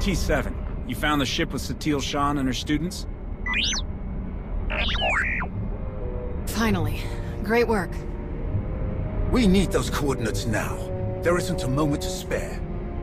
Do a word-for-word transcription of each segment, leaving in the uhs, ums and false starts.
T seven, you found the ship with Satele Shan and her students? Finally. Great work. We need those coordinates now. There isn't a moment to spare.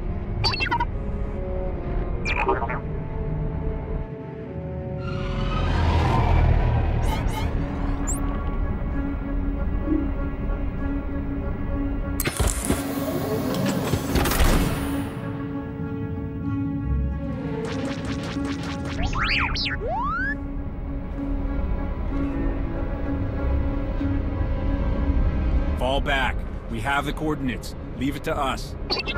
Fall back. We have the coordinates. Leave it to us.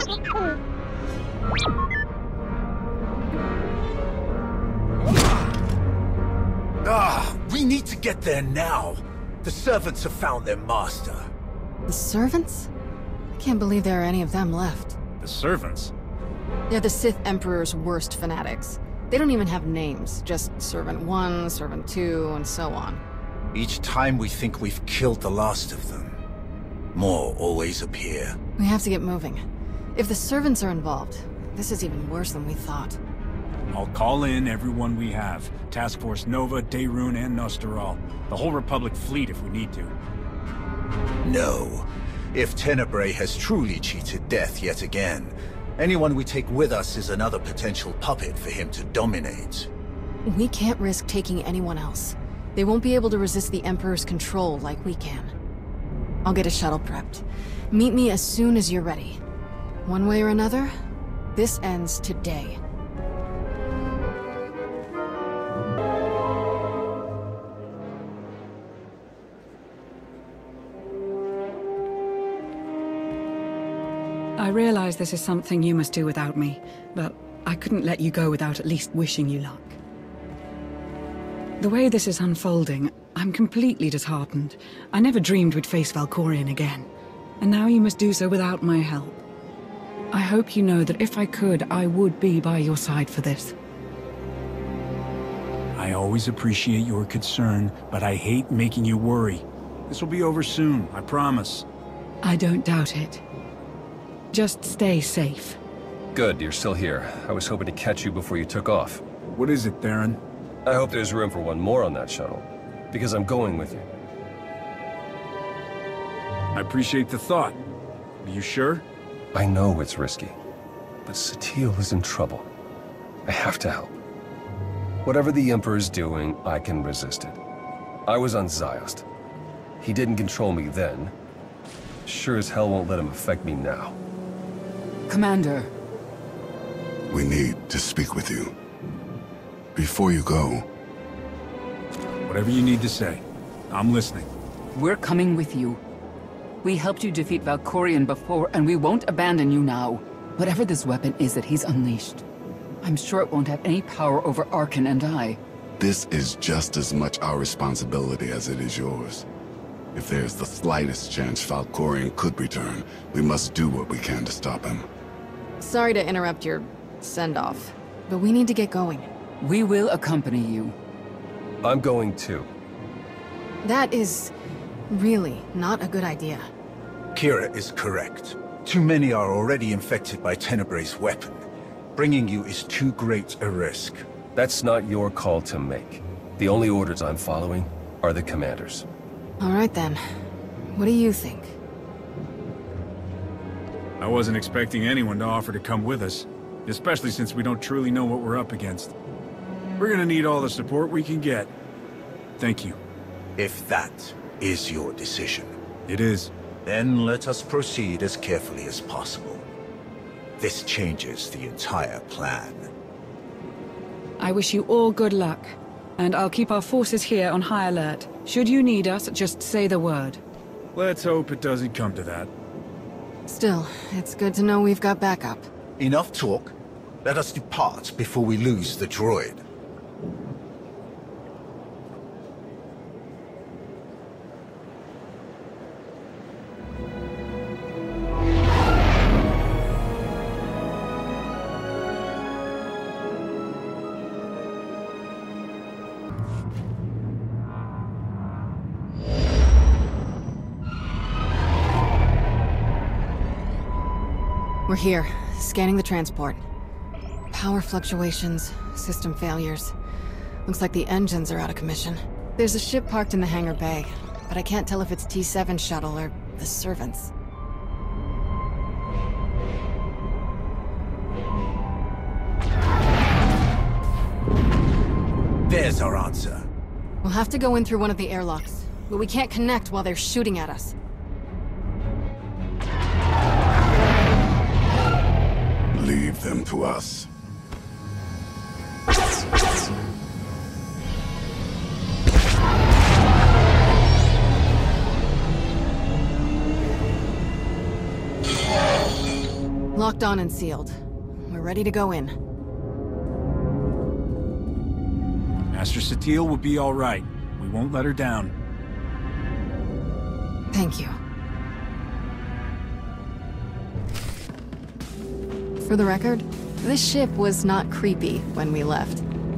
Ah, we need to get there now. The servants have found their master. The servants? I can't believe there are any of them left. The servants? They're the Sith Emperor's worst fanatics. They don't even have names, just Servant one, Servant two, and so on. Each time we think we've killed the last of them, more always appear. We have to get moving. If the servants are involved, this is even worse than we thought. I'll call in everyone we have. Task Force Nova, Daerun, and Nostoral. The whole Republic fleet if we need to. No. If Tenabrae has truly cheated death yet again, anyone we take with us is another potential puppet for him to dominate. We can't risk taking anyone else. They won't be able to resist the Emperor's control like we can. I'll get a shuttle prepped. Meet me as soon as you're ready. One way or another, this ends today. I realize this is something you must do without me, but I couldn't let you go without at least wishing you luck. The way this is unfolding, I'm completely disheartened. I never dreamed we'd face Valkorion again, and now you must do so without my help. I hope you know that if I could, I would be by your side for this. I always appreciate your concern, but I hate making you worry. This will be over soon, I promise. I don't doubt it. Just stay safe. Good, you're still here. I was hoping to catch you before you took off. What is it, Theron? I hope there's room for one more on that shuttle, because I'm going with you. I appreciate the thought. Are you sure? I know it's risky, but Satele is in trouble. I have to help. Whatever the Emperor's doing, I can resist it. I was on Ziost. He didn't control me then. Sure as hell won't let him affect me now. Commander. We need to speak with you. Before you go... Whatever you need to say. I'm listening. We're coming with you. We helped you defeat Valkorion before, and we won't abandon you now. Whatever this weapon is that he's unleashed, I'm sure it won't have any power over Arkan and I. This is just as much our responsibility as it is yours. If there's the slightest chance Valkorion could return, we must do what we can to stop him. Sorry to interrupt your send-off, but we need to get going. We will accompany you. I'm going too. That is really not a good idea. Kira is correct. Too many are already infected by Tenabrae's weapon. Bringing you is too great a risk. That's not your call to make. The only orders I'm following are the Commander's. All right then. What do you think? I wasn't expecting anyone to offer to come with us, especially since we don't truly know what we're up against. We're gonna need all the support we can get. Thank you. If that is your decision. It is. Then let us proceed as carefully as possible. This changes the entire plan. I wish you all good luck, and I'll keep our forces here on high alert. Should you need us, just say the word. Let's hope it doesn't come to that. Still, it's good to know we've got backup. Enough talk. Let us depart before we lose the droid. We're here, scanning the transport. Power fluctuations, system failures. Looks like the engines are out of commission. There's a ship parked in the hangar bay, but I can't tell if it's T seven shuttle or the servants. There's our answer. We'll have to go in through one of the airlocks, but we can't connect while they're shooting at us. Leave them to us. Locked on and sealed. We're ready to go in. Master Satele will be all right. We won't let her down. Thank you. For the record, this ship was not creepy when we left.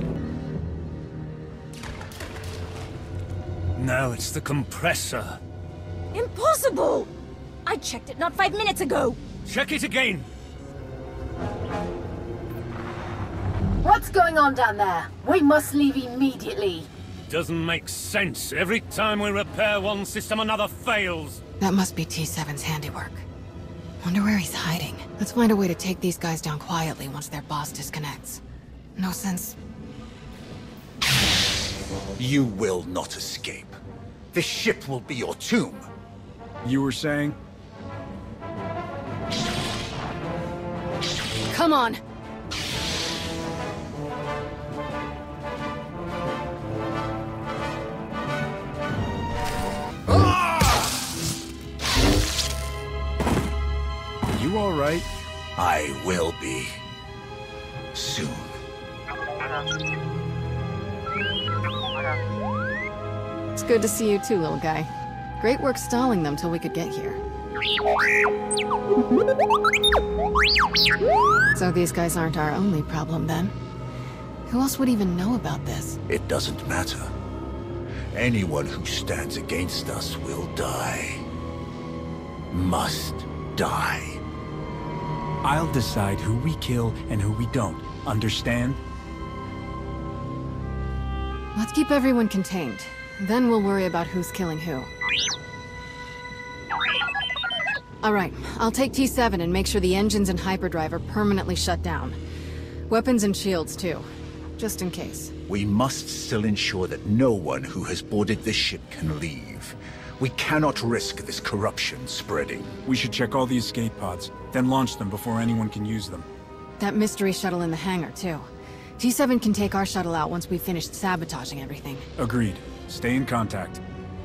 No, it's the compressor. Impossible! I checked it not five minutes ago! Check it again! What's going on down there? We must leave immediately. Doesn't make sense. Every time we repair one system, another fails. That must be T seven's handiwork. Wonder where he's hiding. Let's find a way to take these guys down quietly once their boss disconnects. No sense... You will not escape. This ship will be your tomb. You were saying? Come on! You all right? I will be. Soon. It's good to see you too, little guy. Great work stalling them till we could get here. So these guys aren't our only problem, then? Who else would even know about this? It doesn't matter. Anyone who stands against us will die. Must die. I'll decide who we kill and who we don't. Understand? Let's keep everyone contained. Then we'll worry about who's killing who. Alright, I'll take T seven and make sure the engines and hyperdrive are permanently shut down. Weapons and shields, too. Just in case. We must still ensure that no one who has boarded this ship can leave. We cannot risk this corruption spreading. We should check all the escape pods, then launch them before anyone can use them. That mystery shuttle in the hangar, too. T seven can take our shuttle out once we've finished sabotaging everything. Agreed. Stay in contact.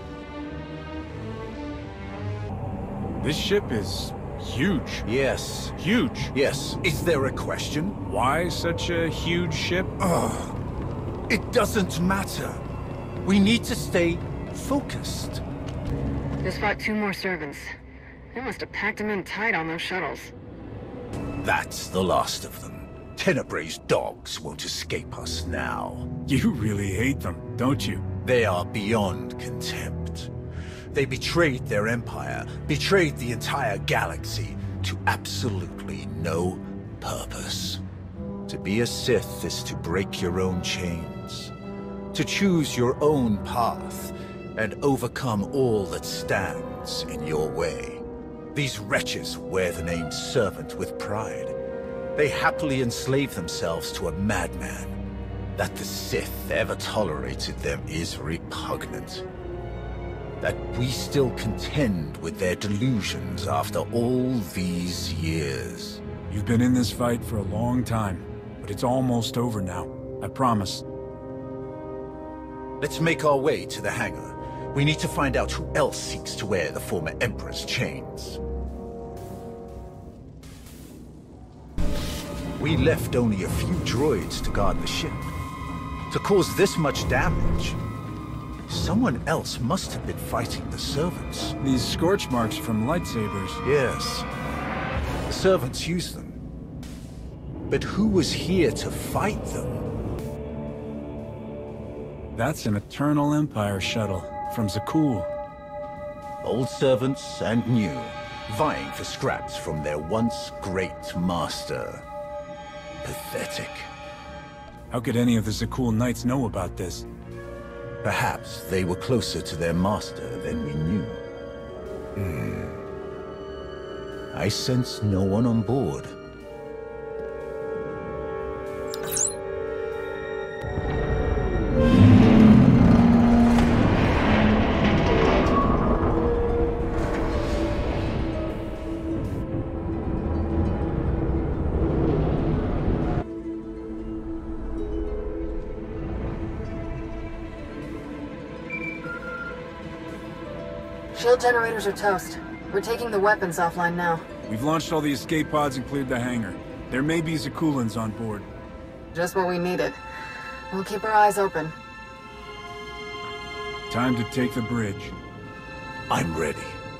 This ship is huge. Yes. Huge. Yes. Is there a question? Why such a huge ship? Ugh. It doesn't matter. We need to stay focused. Just fought two more servants. They must have packed them in tight on those shuttles. That's the last of them. Tenabrae's dogs won't escape us now. You really hate them, don't you? They are beyond contempt. They betrayed their empire, betrayed the entire galaxy, to absolutely no purpose. To be a Sith is to break your own chains, to choose your own path, and overcome all that stands in your way. These wretches wear the name Servant with pride. They happily enslave themselves to a madman. That the Sith ever tolerated them is repugnant. That we still contend with their delusions after all these years. You've been in this fight for a long time, but it's almost over now. I promise. Let's make our way to the hangar. We need to find out who else seeks to wear the former Emperor's chains. We left only a few droids to guard the ship. To cause this much damage, someone else must have been fighting the servants. These scorch marks from lightsabers. Yes. The servants used them. But who was here to fight them? That's an Eternal Empire shuttle from Zakul. Old servants and new, vying for scraps from their once great master. Pathetic. How could any of the Satele Knights know about this? Perhaps they were closer to their master than we knew. Hmm. I sense no one on board. Shield generators are toast. We're taking the weapons offline now. We've launched all the escape pods and cleared the hangar. There may be Zakulans on board. Just what we needed. We'll keep our eyes open. Time to take the bridge. I'm ready.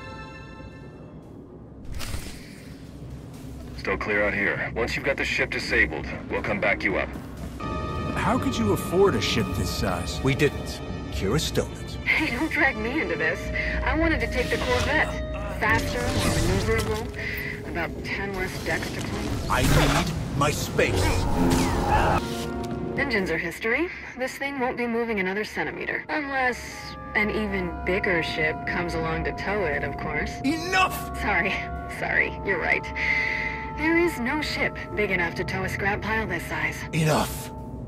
Still clear out here. Once you've got the ship disabled, we'll come back you up. How could you afford a ship this size? We didn't. Kira stole it. Hey, don't drag me into this. I wanted to take the Corvette. Faster, more maneuverable, about ten less decks to clean. I need my space. Engines are history. This thing won't be moving another centimeter. Unless an even bigger ship comes along to tow it, of course. Enough! Sorry. Sorry, you're right. There is no ship big enough to tow a scrap pile this size. Enough!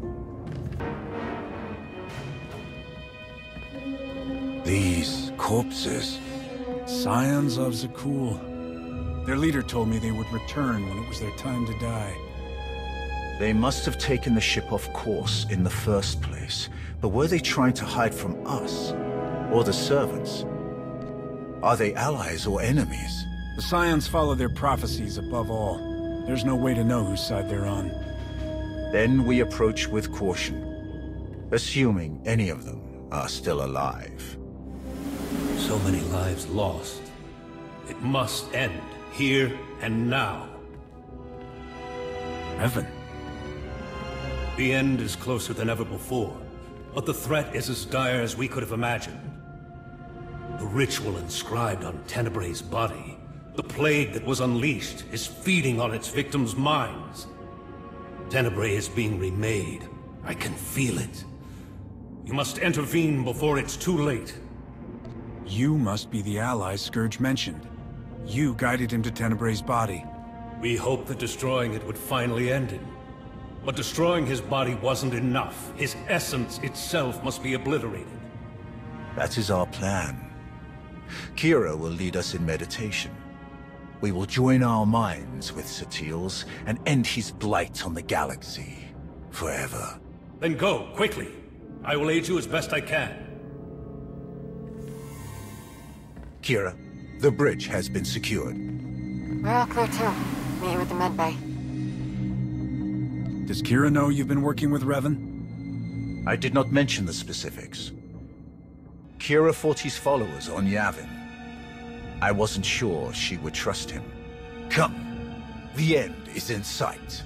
These corpses. Scions of Satele. Their leader told me they would return when it was their time to die. They must have taken the ship off course in the first place. But were they trying to hide from us? Or the servants? Are they allies or enemies? The Scions follow their prophecies above all. There's no way to know whose side they're on. Then we approach with caution, assuming any of them are still alive. So many lives lost. It must end, here and now. Evan. The end is closer than ever before, but the threat is as dire as we could have imagined. The ritual inscribed on Tenabrae's body, the plague that was unleashed, is feeding on its victims' minds. Tenabrae is being remade. I can feel it. You must intervene before it's too late. You must be the ally Scourge mentioned. You guided him to Tenabrae's body. We hoped that destroying it would finally end him. But destroying his body wasn't enough. His essence itself must be obliterated. That is our plan. Kira will lead us in meditation. We will join our minds with Satele's and end his blight on the galaxy. Forever. Then go, quickly. I will aid you as best I can. Kira, the bridge has been secured. We're all clear too. Meet you at the med bay. Does Kira know you've been working with Revan? I did not mention the specifics. Kira fought his followers on Yavin. I wasn't sure she would trust him. Come, the end is in sight.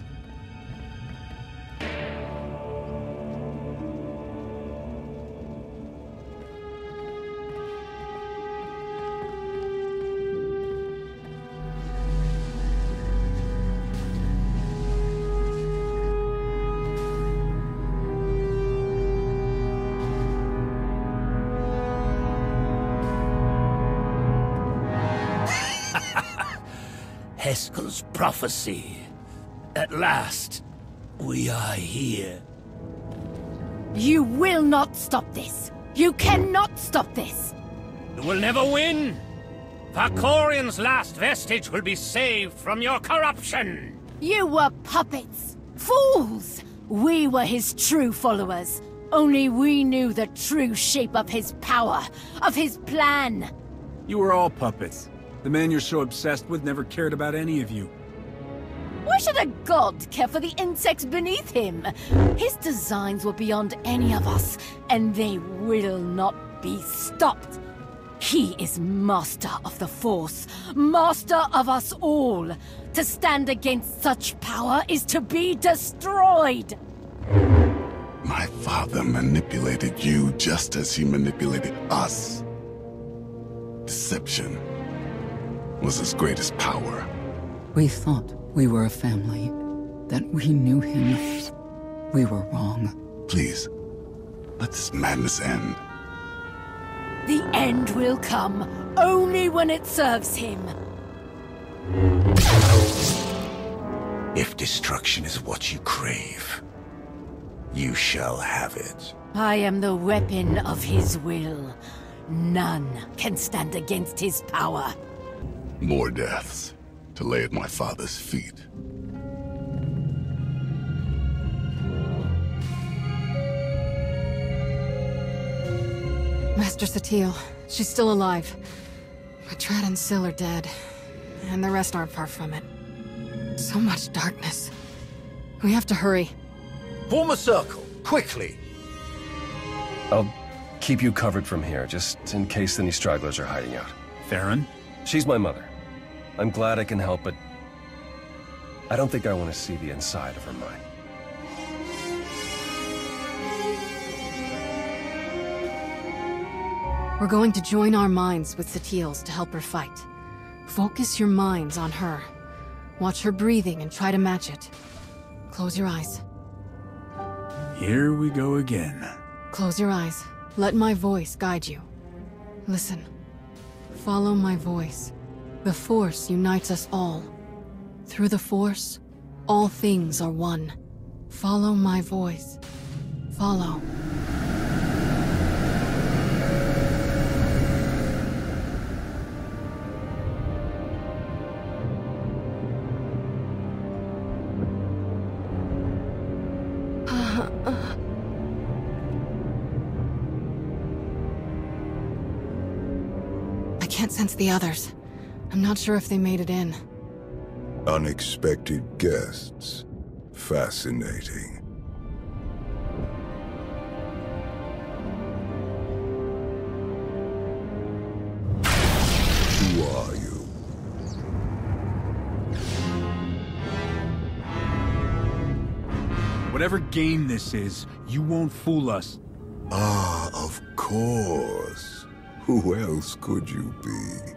Heskel's prophecy. At last, we are here. You will not stop this. You cannot stop this. You will never win. Valkorian's last vestige will be saved from your corruption. You were puppets. Fools. We were his true followers. Only we knew the true shape of his power, of his plan. You were all puppets. The man you're so obsessed with never cared about any of you. Why should a god care for the insects beneath him? His designs were beyond any of us, and they will not be stopped. He is master of the Force, master of us all. To stand against such power is to be destroyed. My father manipulated you just as he manipulated us. Deception was his greatest power. We thought we were a family. that we knew him. We were wrong. Please, let this madness end. The end will come, only when it serves him. If destruction is what you crave, you shall have it. I am the weapon of his will. None can stand against his power. More deaths to lay at my father's feet. Master Satele, she's still alive. But Tread and Syl are dead, and the rest aren't far from it. So much darkness. We have to hurry. Form a circle, quickly. I'll keep you covered from here, just in case any stragglers are hiding out. Theron? She's my mother. I'm glad I can help, but I don't think I want to see the inside of her mind. We're going to join our minds with Satele's to help her fight. Focus your minds on her. Watch her breathing and try to match it. Close your eyes. Here we go again. Close your eyes. Let my voice guide you. Listen. Follow my voice. The Force unites us all. Through the Force, all things are one. Follow my voice. Follow. I can't sense the others. I'm not sure if they made it in. Unexpected guests. Fascinating. Who are you? Whatever game this is, you won't fool us. Ah, of course. Who else could you be?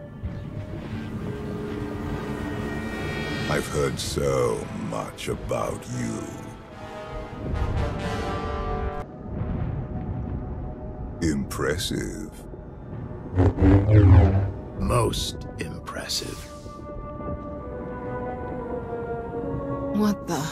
I've heard so much about you. Impressive. Most impressive. What the?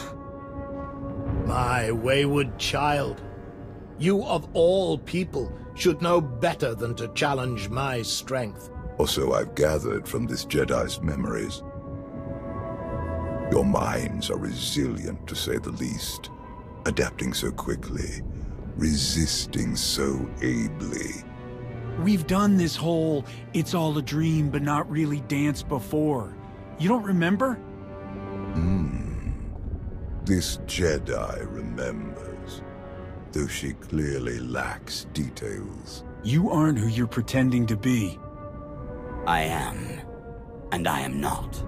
My wayward child. You of all people should know better than to challenge my strength. Or so I've gathered from this Jedi's memories. Your minds are resilient, to say the least. Adapting so quickly, resisting so ably. We've done this whole it's all a dream but not really dance before. You don't remember? Hmm. This Jedi remembers, though she clearly lacks details. You aren't who you're pretending to be. I am, and I am not.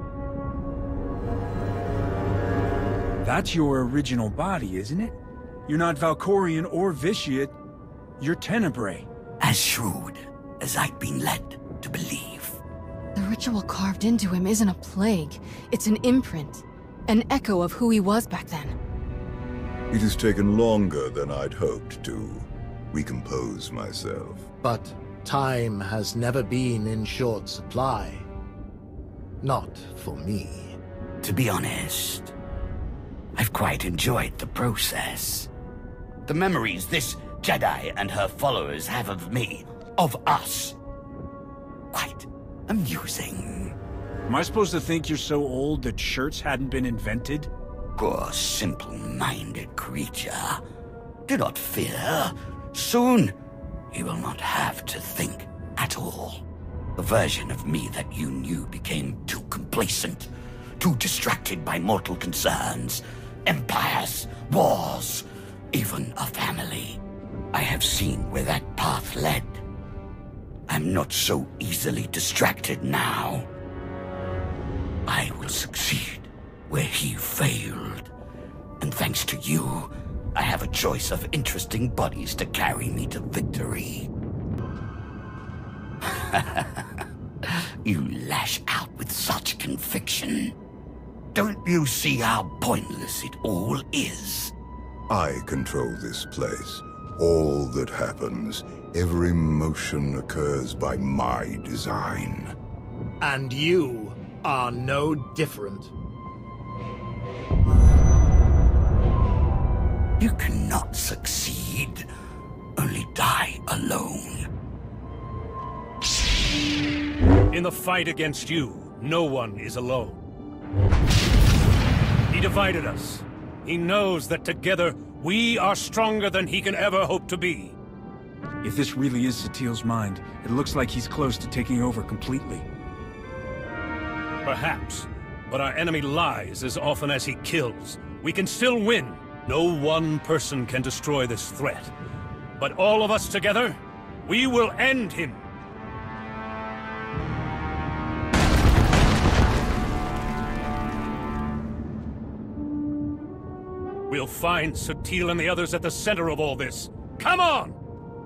That's your original body, isn't it? You're not Valkorian or Vitiate. You're Tenabrae. As shrewd as I'd been led to believe. The ritual carved into him isn't a plague. It's an imprint. An echo of who he was back then. It has taken longer than I'd hoped to recompose myself. But time has never been in short supply. Not for me. To be honest, I've quite enjoyed the process. The memories this Jedi and her followers have of me, of us. Quite amusing. Am I supposed to think you're so old that shirts hadn't been invented? Poor simple-minded creature. Do not fear. Soon, you will not have to think at all. The version of me that you knew became too complacent, too distracted by mortal concerns, empires, wars, even a family. I have seen where that path led. I'm not so easily distracted now. I will succeed where he failed. And thanks to you, I have a choice of interesting bodies to carry me to victory. You lash out with such conviction. Don't you see how pointless it all is? I control this place. All that happens, every motion occurs by my design. And you are no different. You cannot succeed, only die alone. In the fight against you, no one is alone. He divided us. He knows that together, we are stronger than he can ever hope to be. If this really is Sateel's mind, it looks like he's close to taking over completely. Perhaps, but our enemy lies as often as he kills. We can still win. No one person can destroy this threat. But all of us together, we will end him. We'll find Satele and the others at the center of all this. Come on!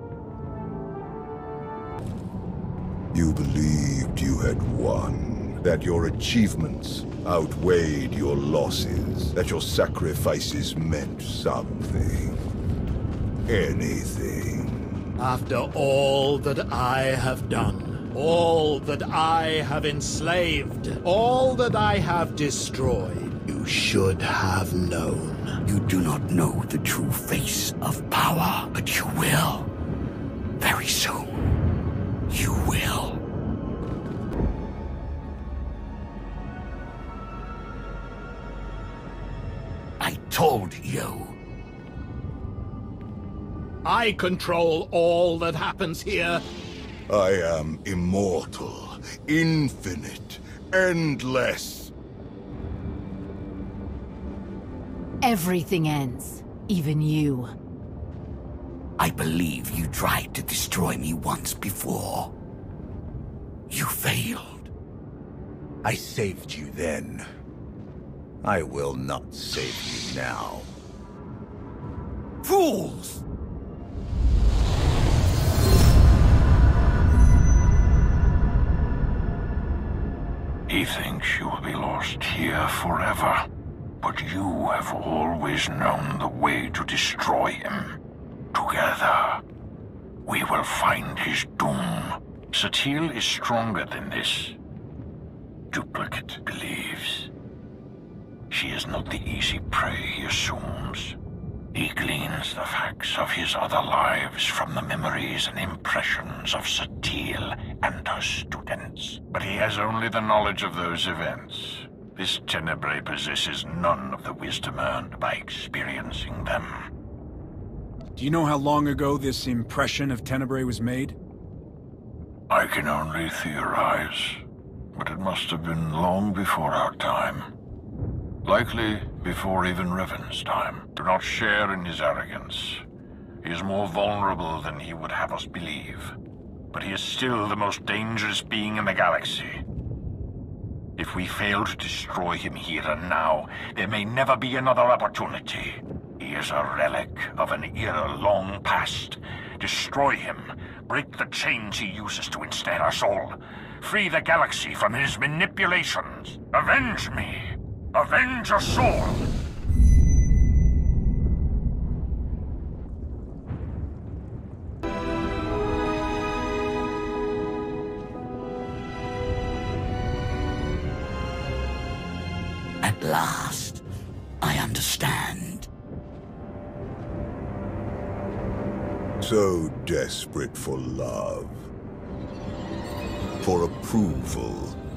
You believed you had won, that your achievements outweighed your losses, that your sacrifices meant something. Anything. After all that I have done, all that I have enslaved, all that I have destroyed, you should have known. You do not know the true face of power, but you will. Very soon. You will. I told you. I control all that happens here. I am immortal, infinite, endless. Everything ends. Even you. I believe you tried to destroy me once before. You failed. I saved you then. I will not save you now. Fools! He thinks you will be lost here forever. But you have always known the way to destroy him. Together, we will find his doom. Satele is stronger than this. Duplicate believes. She is not the easy prey he assumes. He gleans the facts of his other lives from the memories and impressions of Satele and her students. But he has only the knowledge of those events. This Tenabrae possesses none of the wisdom earned by experiencing them. Do you know how long ago this impression of Tenabrae was made? I can only theorize, but it must have been long before our time. Likely before even Revan's time. Do not share in his arrogance. He is more vulnerable than he would have us believe. But he is still the most dangerous being in the galaxy. If we fail to destroy him here and now, there may never be another opportunity. He is a relic of an era long past. Destroy him. Break the chains he uses to ensnare us all. Free the galaxy from his manipulations. Avenge me. Avenge us all. At last, I understand. So desperate for love, for approval,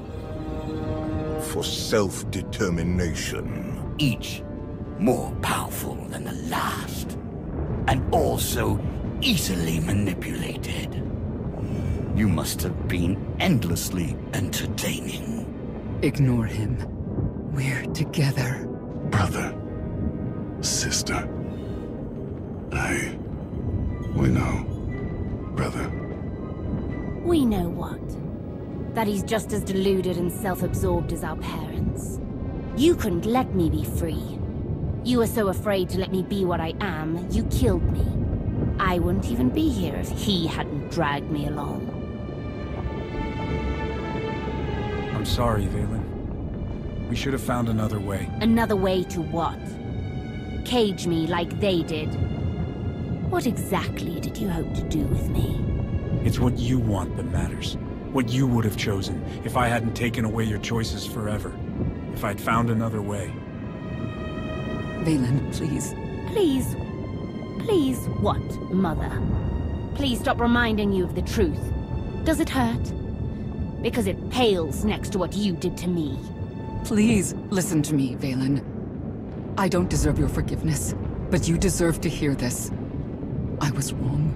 for self-determination. Each more powerful than the last, and also easily manipulated. You must have been endlessly entertaining. Ignore him. We're together. Brother. Sister. I... We know. Brother. We know what? That he's just as deluded and self-absorbed as our parents. You couldn't let me be free. You were so afraid to let me be what I am, you killed me. I wouldn't even be here if he hadn't dragged me along. I'm sorry, Valen. We should have found another way. Another way to what? Cage me like they did. What exactly did you hope to do with me? It's what you want that matters. What you would have chosen if I hadn't taken away your choices forever. If I'd found another way. Vaylin, please. Please? Please what, Mother? Please stop reminding you of the truth. Does it hurt? Because it pales next to what you did to me. Please, listen to me, Vaylin. I don't deserve your forgiveness, but you deserve to hear this. I was wrong.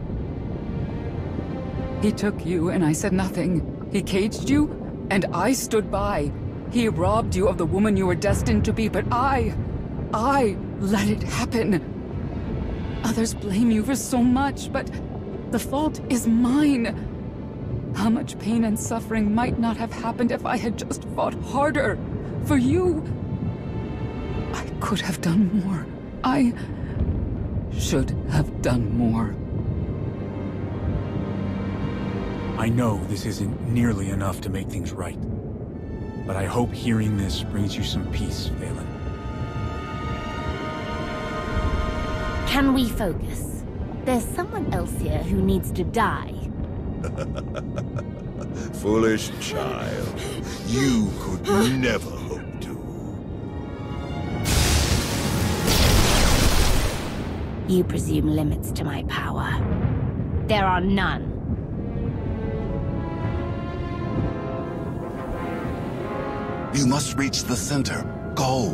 He took you, and I said nothing. He caged you, and I stood by. He robbed you of the woman you were destined to be, but I... I let it happen. Others blame you for so much, but the fault is mine. How much pain and suffering might not have happened if I had just fought harder for you. I could have done more. I should have done more. I know this isn't nearly enough to make things right. But I hope hearing this brings you some peace, Vaylin. Can we focus? There's someone else here who needs to die. Foolish child. You could never hope to. You presume limits to my power. There are none. You must reach the center. Go.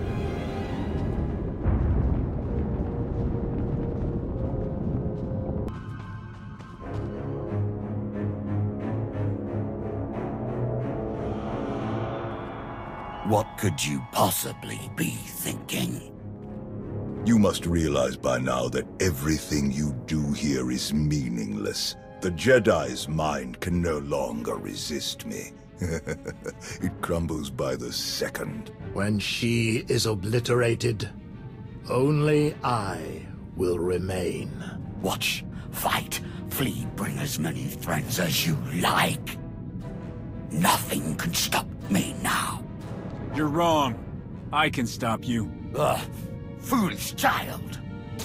What could you possibly be thinking? You must realize by now that everything you do here is meaningless. The Jedi's mind can no longer resist me. It crumbles by the second. When she is obliterated, only I will remain. Watch, fight, flee, bring as many friends as you like. Nothing can stop me now. You're wrong. I can stop you. Ugh, foolish child.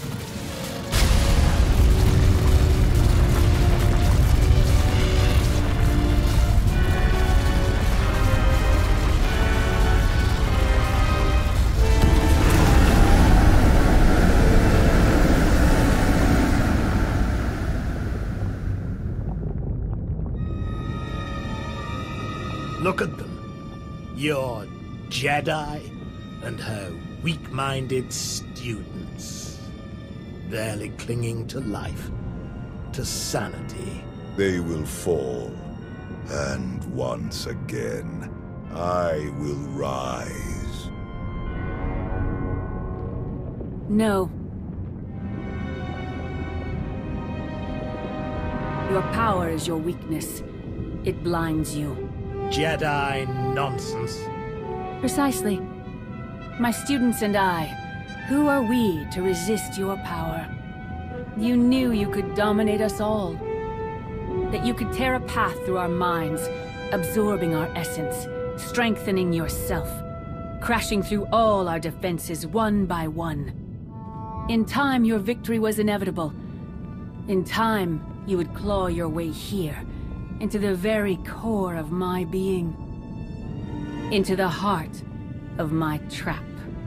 Look at them. Your Jedi and her weak-minded students. Barely clinging to life, to sanity. They will fall. And once again, I will rise. No. Your power is your weakness. It blinds you. Jedi nonsense. Precisely. My students and I, who are we to resist your power? You knew you could dominate us all. That you could tear a path through our minds, absorbing our essence, strengthening yourself, crashing through all our defenses one by one. In time, your victory was inevitable. In time, you would claw your way here, into the very core of my being. Into the heart of my trap.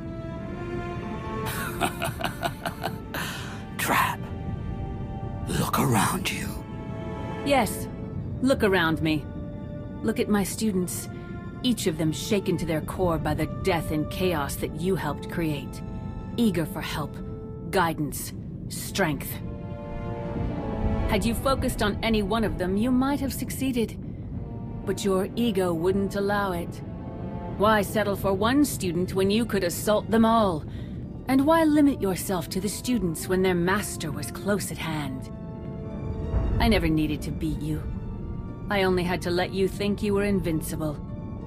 Trap. Look around you. Yes, look around me. Look at my students, each of them shaken to their core by the death and chaos that you helped create. Eager for help, guidance, strength. Had you focused on any one of them, you might have succeeded. But your ego wouldn't allow it. Why settle for one student when you could assault them all? And why limit yourself to the students when their master was close at hand? I never needed to beat you. I only had to let you think you were invincible.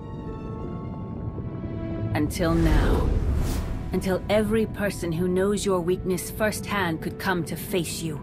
Until now. Until every person who knows your weakness firsthand could come to face you.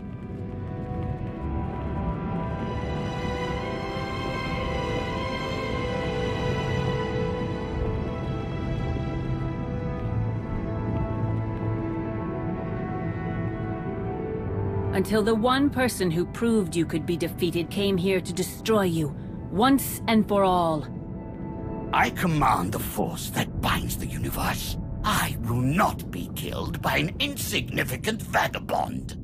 Until the one person who proved you could be defeated came here to destroy you, once and for all. I command the force that binds the universe. I will not be killed by an insignificant vagabond.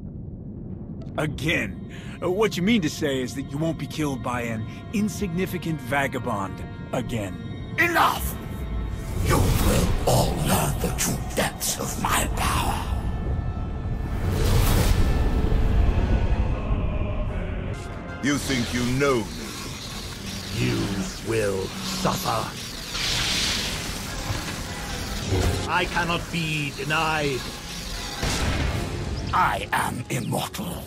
Again, uh, what you mean to say is that you won't be killed by an insignificant vagabond again. Enough! You will all learn the true depths of my power. You think you know me? You will suffer. I cannot be denied. I am immortal.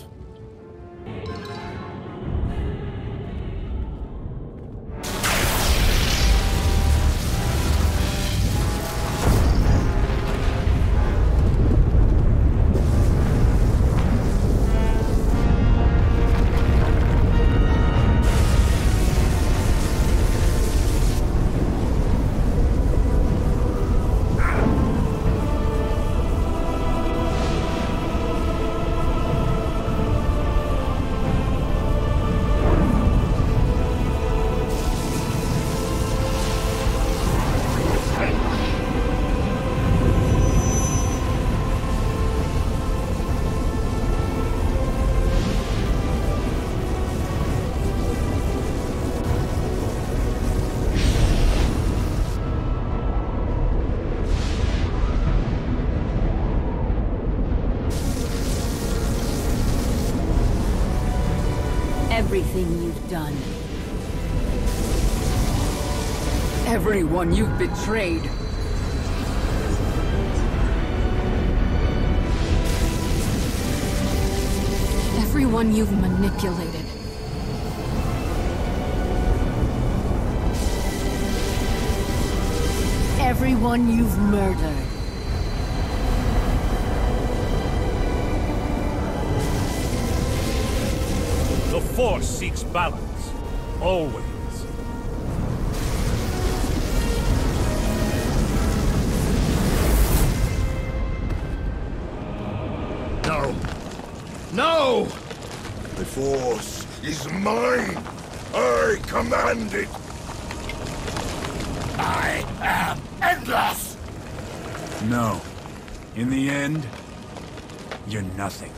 Everything you've done. Everyone you've betrayed. Everyone you've manipulated. Everyone you've murdered. The Force seeks balance. Always. No. No! The Force is mine. I command it. I am endless! No. In the end, you're nothing.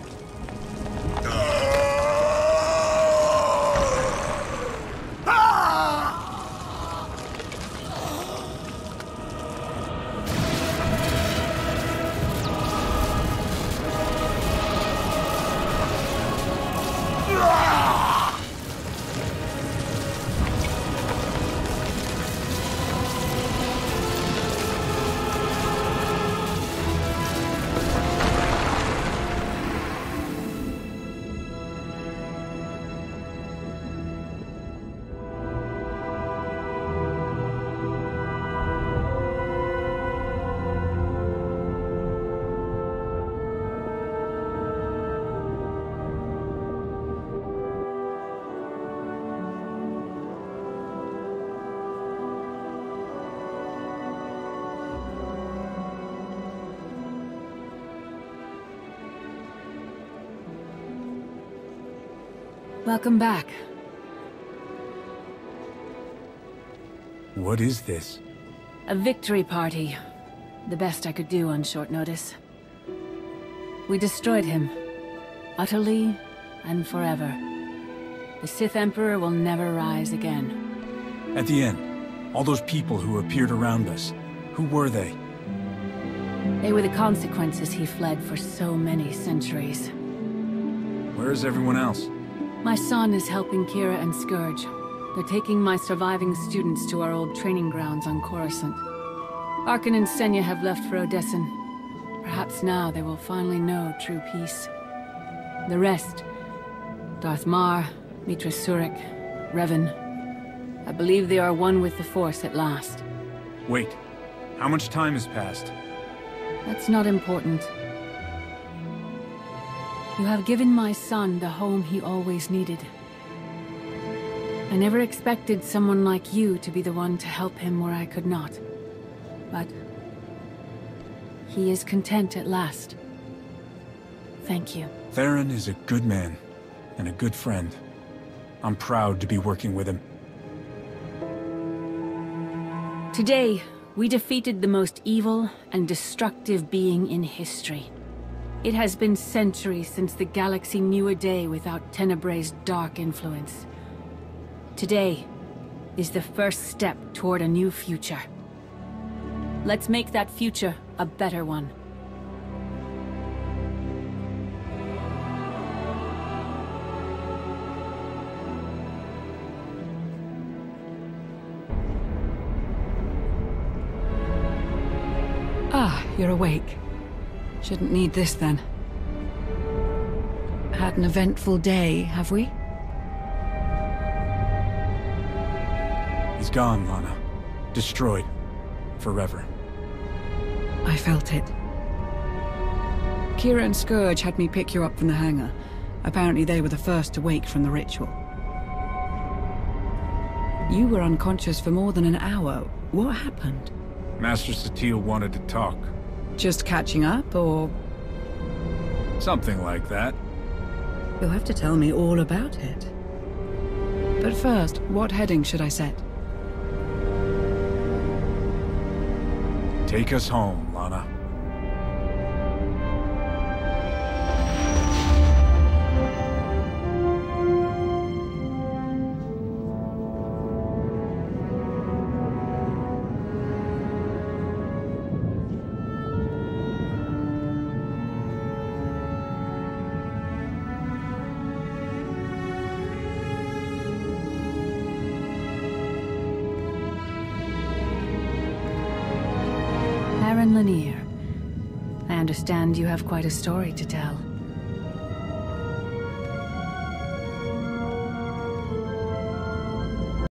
Welcome back. What is this? A victory party. The best I could do on short notice. We destroyed him. Utterly and forever. The Sith Emperor will never rise again. At the end, all those people who appeared around us, who were they? They were the consequences he fled for so many centuries. Where is everyone else? My son is helping Kira and Scourge. They're taking my surviving students to our old training grounds on Coruscant. Arkan and Senya have left for Odessen. Perhaps now they will finally know true peace. The rest, Darth Mar, Mitra Surik, Revan. I believe they are one with the Force at last. Wait, how much time has passed? That's not important. You have given my son the home he always needed. I never expected someone like you to be the one to help him where I could not. But he is content at last. Thank you. Theron is a good man, and a good friend. I'm proud to be working with him. Today, we defeated the most evil and destructive being in history. It has been centuries since the galaxy knew a day without Tenabrae's dark influence. Today is the first step toward a new future. Let's make that future a better one. Ah, you're awake. Shouldn't need this then. Had an eventful day, have we? He's gone, Lana. Destroyed. Forever. I felt it. Kira and Scourge had me pick you up from the hangar. Apparently they were the first to wake from the ritual. You were unconscious for more than an hour. What happened? Master Satele wanted to talk. Just catching up, or...? Something like that. You'll have to tell me all about it. But first, what heading should I set? Take us home, Lana. Lanier. I understand you have quite a story to tell.